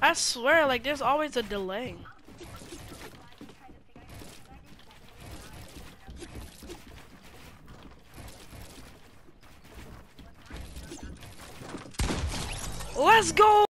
I swear, like, there's always a delay. Let's go!